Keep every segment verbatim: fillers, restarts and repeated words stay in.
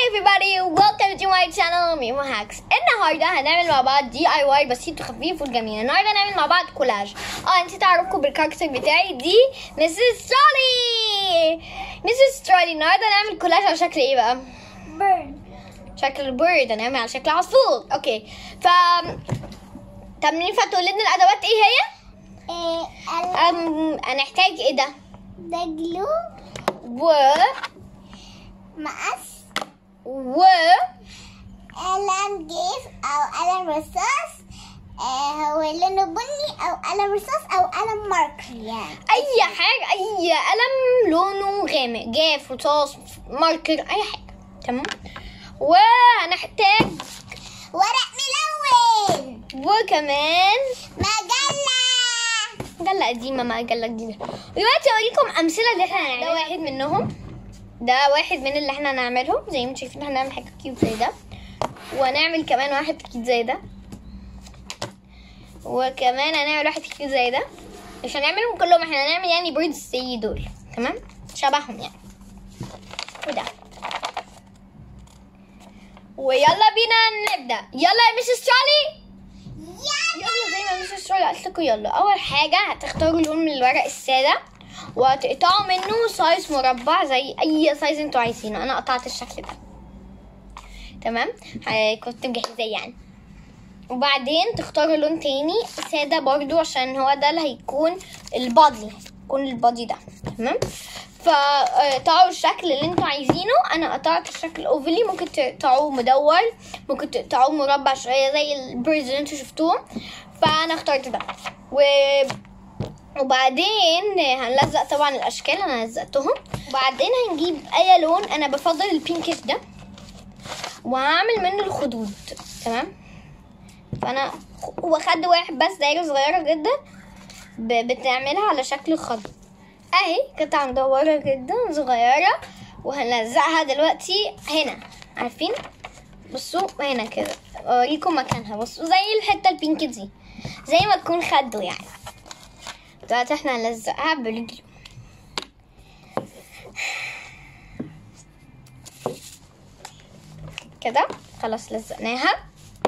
everybody, welcome to my channel ميمو هاكس. النهارده هنعمل مع بعض دي اي واي بسيط وخفيف وجميل. النهارده هنعمل مع بعض كولاج. اه نسيت اعرفكم بالكاركتر بتاعي، دي مسز ترولي. مسز ترولي النهارده هنعمل كولاج على شكل ايه بقى؟ بيرد. شكل البيرد، هنعمل على شكل عصفور. اوكي ف طب ينفع تقول لنا الادوات ايه هي؟ ايه أم... هنحتاج ايه ده؟ ده جلو و مقص و قلم جيف او قلم رصاص. آه هو لونه بني او قلم رصاص او قلم ماركر، يعني اي حاجه، اي قلم لونه غامق، جاف، رصاص، ماركر، اي حاجه. تمام. وهنحتاج ورق ملون وكمان مجلة مجله قديمه، مجله جديده. دلوقتي اوريكم امثله اللي احنا هنعملها. ده واحد منهم، ده واحد من اللي احنا هنعملهم. زي ما انتم شايفين هنعمل حاجه كيوت زي ده، وهنعمل كمان واحد كيوت زي ده، وكمان هنعمل واحد كيوت زي ده. مش هنعملهم كلهم، احنا هنعمل يعني بيردز زي دول، تمام، شبههم يعني. وده، ويلا بينا نبدا. يلا يا مسز ترولي، يلا زي ما مسز ترولي قالت لكم. يلا اول حاجه هتختاروا لون من الورق الساده، وهتقطعوا منه سايز مربع زي اي سايز انتوا عايزينه. انا قطعت الشكل ده، تمام، كنت مجهزاه يعني. وبعدين تختاروا لون تاني ساده برضو، عشان هو ده اللي هيكون البادي، يكون البادي ده، تمام. فقطعوا الشكل اللي انتوا عايزينه. انا قطعت الشكل اوفلي، ممكن تقطعوه مدور، ممكن تقطعوه مربع شويه زي البيرز اللي انتوا شفتوهم. فانا اخترت ده. و وبعدين هنلزق طبعا الاشكال، انا لزقتهم. وبعدين هنجيب اي لون، انا بفضل البينكش ده، وهعمل منه الخدود، تمام. فانا هو خد واحد بس، دايره صغيره جدا بتعملها على شكل خد اهي، قطعه مدوره جدا صغيره، وهنلزقها دلوقتي هنا. عارفين؟ بصوا هنا كده، اوريكم مكانها. بصوا زي الحته البينك دي، زي ما تكون خده يعني. دلوقتي احنا هنلزقها بالجلو كده. خلاص لزقناها،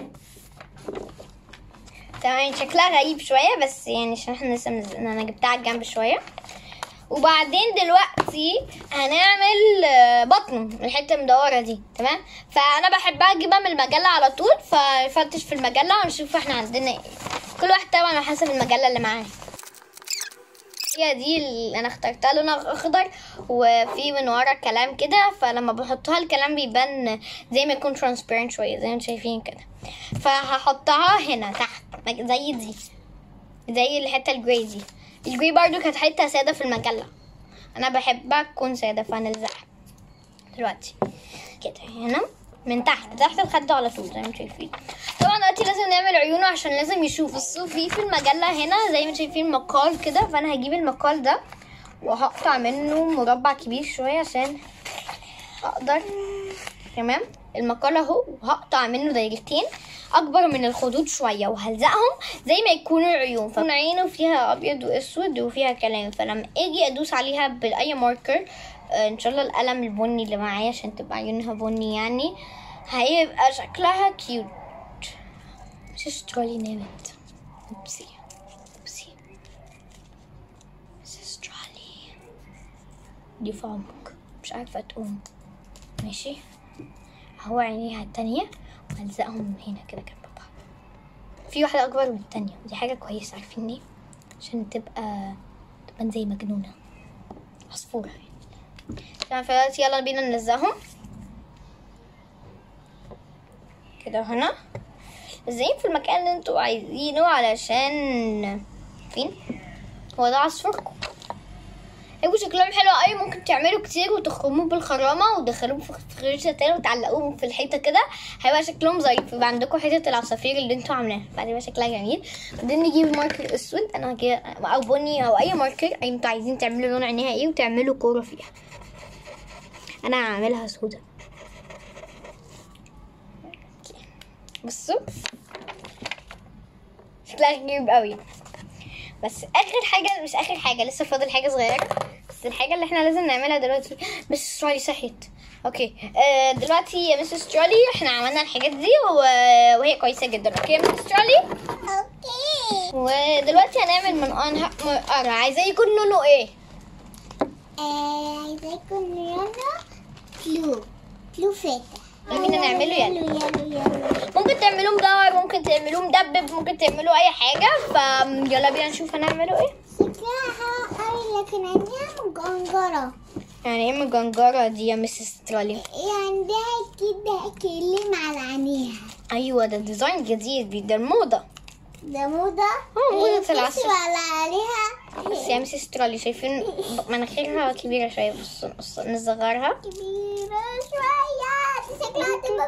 تمام. شكلها غريب شويه بس يعني عشان احنا لسه ملزقنا، انا جبتها على الجنب شويه. وبعدين دلوقتي هنعمل بطنه، الحته المدوره دي، تمام. فانا بحبها اجيبها من المجله على طول، فنفتش في المجله ونشوف احنا عندنا ايه. كل واحد طبعا على حسب المجله اللي معاه. هي دي اللي انا اخترتها لونها اخضر، وفي من ورا كلام كده، فلما بحطها الكلام بيبان زي ما يكون ترانسبيرنت شويه زي ما انتم شايفين كده. فهحطها هنا تحت زي دي، زي الحته الجراي دي. الجراي برضو كانت حته ساده في المجله، انا بحبها تكون ساده، فهنلزقها دلوقتي كده هنا من تحت، تحت الخد على طول زي ما انتم شايفين. طبعا دلوقتي لازم نعمل عيونه عشان لازم يشوف الصوف. في في المجله هنا زي ما شايفين مقال كده، فانا هجيب المقال ده وهقطع منه مربع كبير شويه عشان اقدر، تمام. المقال اهو، وهقطع منه دايرتين اكبر من الخدود شويه، وهلزقهم زي ما يكونوا عيون. فكون عينه فيها ابيض واسود وفيها كلام، فلما اجي ادوس عليها باي ماركر، آه ان شاء الله القلم البني اللي معايا عشان تبقى عيونها بني يعني، هيبقى شكلها كيوت. مسز ترولي نامت. اوبسي اوبسي مسز ترولي دي في عمق، مش عارفه تقوم. ماشي اهو عينيها التانية، وهلزقهم هنا كده جنب بعض. في واحدة أكبر من التانية، ودي حاجة كويسة. عارفين ليه؟ عشان تبقى تبقى زي مجنونة، عصفورة يعني. تمام. فدلوقتي يلا بينا نلزقهم كده هنا، لازقين في المكان اللي انتوا عايزينه، علشان فين هو ده عصفوركم. هيبقوا شكلهم حلو قوي. ممكن تعملوا كتير وتخرموه بالخرامه وتدخلوهم في خريطه تاني وتعلقوهم في الحيطه كده، هيبقى شكلهم ظريف. يبقى عندكم حته العصافير اللي انتوا عاملينها، فهتبقى شكلها جميل. بعدين نجيب ماركر اسود، انا هجيب او بني او اي ماركر اي انتوا عايزين تعملوا لون عينيها ايه، وتعملوا كوره فيها. انا هعملها سودا. بصوا شكلها غريب قوي. بس اخر حاجه، مش اخر حاجه، لسه فاضل حاجه صغيره، بس الحاجه اللي احنا لازم نعملها دلوقتي. بس ترولي صحيت، اوكي آه دلوقتي يا مسز ترولي احنا عملنا الحاجات دي و... وهي كويسه جدا. اوكي يا مسز ترولي. اوكي. ودلوقتي هنعمل من منقار. عايزاه يكون لونه ايه؟ آه عايزاه يكون لونه بلو بلو فاتح. خلينا نعمله يعني. يلو يلو يلو. ممكن تعملوه مدور، ممكن تعملوه مدبب، ممكن تعملوه اي حاجه. فيلا بينا نشوف هنعمله ايه. شكلها قوي لكن عندها مجنجرة. يعني ايه مجنجرة دي يا مسز ترولي؟ عندها كده كلم على عينيها. ايوه ده ديزاين جديد، ده الموضه. ده موضة؟ اه موضة العصر. على عليها. بس يا مسز ترولي شايفين مناخيرها كبيرة شوية. بصوا بصوا نصغرها كبيرة شوية. دي شكلها تبقى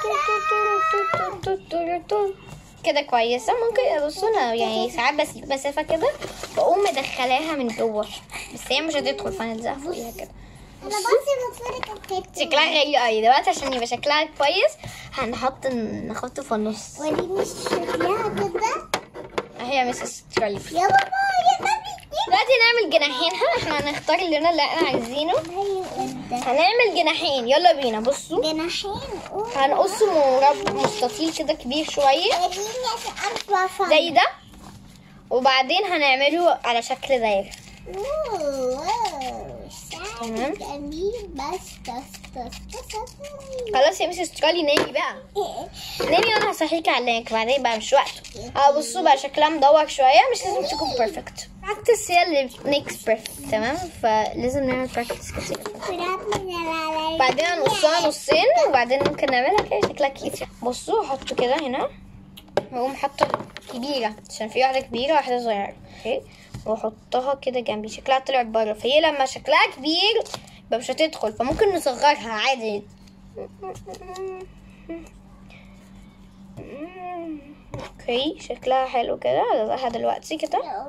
بطارة. كده كويسة. ممكن بصوا انا يعني ساعات بسيب مسافة كده بقوم مدخلاها من جوه، بس هي مش هتدخل فهنلزقها فوقيها كده. انا بصي بتفرج الحتة. شكلها غريب قوي. دلوقتي عشان يبقى شكلها كويس هنحط نحطه في النص. وريني شكلها كده. اهي يا مسز ترولي. يا بابا يا بابي. دلوقتي نعمل جناحينها. احنا هنختار اللون اللي احنا عايزينه. هنعمل جناحين. يلا بينا. بصوا جناحين. هنقصه مربع مستطيل كده كبير شويه وريني عشان أعرف. زي ده، وبعدين هنعمله على شكل دايره. تمام. جميل. بس بس بس بس. خلاص يا مسز ترولي نامي بقى. نامي وانا هصحيكي عليك بعدين بقى، مش وقته. اه بصوا بقى شكلها مدور شويه، مش لازم تكون بيرفكت. براكتس هي اللي ميكس بيرفكت. تمام. فلازم نعمل براكتس كتير. بعدين هنقصها نصين وبعدين ممكن نعملها كده شكلها كيوت. بصوا حطوا كده هنا، واقوم حاطه كبيره عشان في واحده كبيره وواحده صغيره. اوكي واحطها كده جنبي. شكلها طلع بره، فهي لما شكلها كبير يبقى مش هتدخل، فممكن نصغرها عادي. اوكي شكلها حلو كده. هلزقها دلوقتي كده.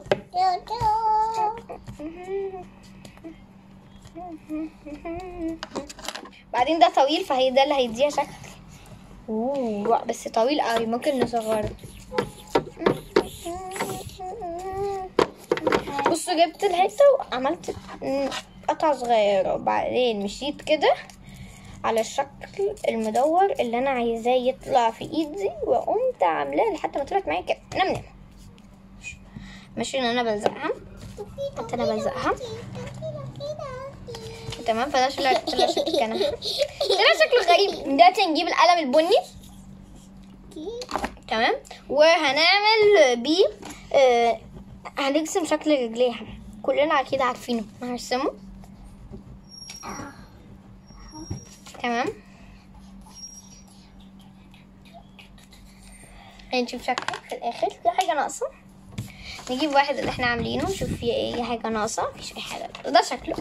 بعدين ده طويل فهي ده اللي هيديها شكل. اوه بس طويل قوي، ممكن نصغره. بصوا جبت الحته وعملت قطعه صغيره، وبعدين مشيت كده على الشكل المدور اللي انا عايزاه يطلع في ايدي، وقمت عاملاه لحد ما طلعت معايا كده. نم نم. ماشي ان انا بلزقها. قلت انا بلزقها تمام. فده طلع طلع شكل كنبه. طلع شكله غريب. دلوقتي هنجيب القلم البني. تمام. وهنعمل بيه آه هنرسم شكل رجليها. كلنا اكيد عارفينه. هنرسمه. تمام. هنشوف شكله في الاخر. في حاجه ناقصه، نجيب واحد اللي احنا عاملينه نشوف فيه ايه حاجه ناقصه. مفيش اي حاجه. ده شكله.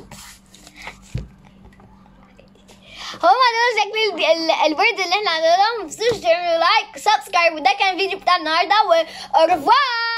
هو ده شكل البورد اللي احنا عملناه. متنسوش تعملوا لايك وسبسكرايب. وده كان الفيديو بتاع النهارده. و